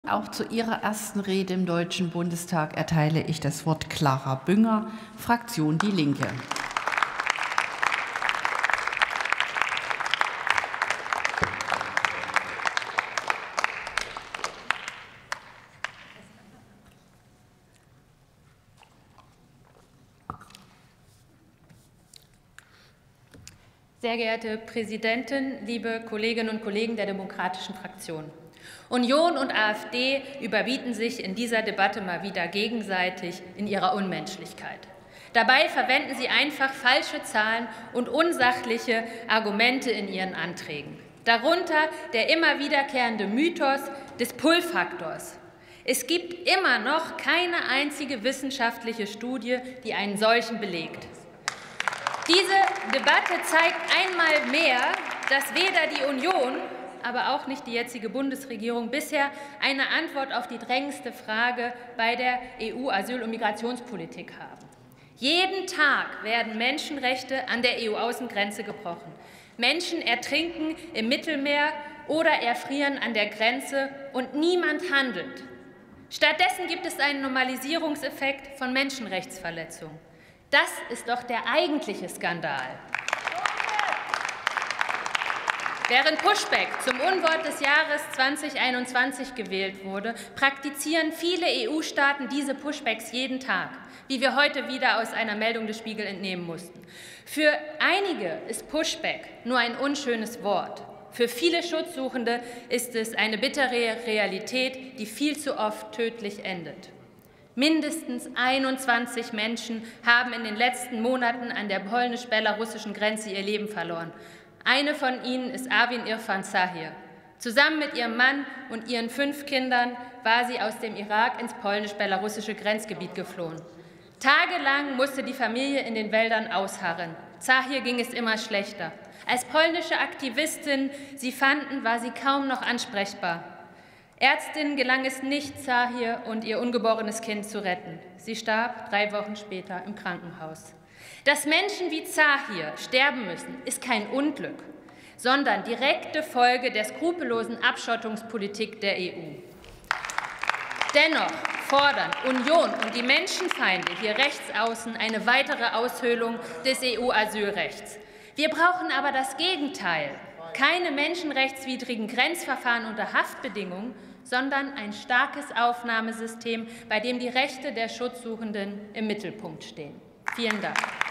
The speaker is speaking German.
Auch zu ihrer ersten Rede im Deutschen Bundestag erteile ich das Wort Clara Bünger, Fraktion Die Linke. Sehr geehrte Präsidentin, liebe Kolleginnen und Kollegen der Demokratischen Fraktion! Union und AfD überbieten sich in dieser Debatte mal wieder gegenseitig in ihrer Unmenschlichkeit. Dabei verwenden sie einfach falsche Zahlen und unsachliche Argumente in ihren Anträgen. Darunter der immer wiederkehrende Mythos des Pull-Faktors. Es gibt immer noch keine einzige wissenschaftliche Studie, die einen solchen belegt. Diese Debatte zeigt einmal mehr, dass weder die Union, aber auch nicht die jetzige Bundesregierung bisher eine Antwort auf die drängendste Frage bei der EU-Asyl- und Migrationspolitik haben. Jeden Tag werden Menschenrechte an der EU-Außengrenze gebrochen. Menschen ertrinken im Mittelmeer oder erfrieren an der Grenze, und niemand handelt. Stattdessen gibt es einen Normalisierungseffekt von Menschenrechtsverletzungen. Das ist doch der eigentliche Skandal. Während Pushback zum Unwort des Jahres 2021 gewählt wurde, praktizieren viele EU-Staaten diese Pushbacks jeden Tag, wie wir heute wieder aus einer Meldung des Spiegel entnehmen mussten. Für einige ist Pushback nur ein unschönes Wort. Für viele Schutzsuchende ist es eine bittere Realität, die viel zu oft tödlich endet. Mindestens 21 Menschen haben in den letzten Monaten an der polnisch-belarussischen Grenze ihr Leben verloren. Eine von ihnen ist Arvin Irfan Zahir. Zusammen mit ihrem Mann und ihren 5 Kindern war sie aus dem Irak ins polnisch-belarussische Grenzgebiet geflohen. Tagelang musste die Familie in den Wäldern ausharren. Zahir ging es immer schlechter. Als polnische Aktivistin sie fanden, war sie kaum noch ansprechbar. Ärztinnen gelang es nicht, Zahir und ihr ungeborenes Kind zu retten. Sie starb 3 Wochen später im Krankenhaus. Dass Menschen wie Zahir sterben müssen, ist kein Unglück, sondern direkte Folge der skrupellosen Abschottungspolitik der EU. Dennoch fordern Union und die Menschenfeinde hier rechts außen eine weitere Aushöhlung des EU-Asylrechts. Wir brauchen aber das Gegenteil: keine menschenrechtswidrigen Grenzverfahren unter Haftbedingungen, sondern ein starkes Aufnahmesystem, bei dem die Rechte der Schutzsuchenden im Mittelpunkt stehen. Vielen Dank.